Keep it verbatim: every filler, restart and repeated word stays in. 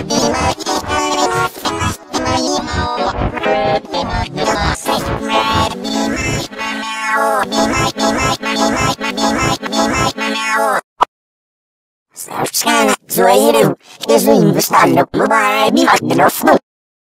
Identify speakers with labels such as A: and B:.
A: Zawsze, co ja jedę, jeżeli wystanę, no bo mi ładnie rosną.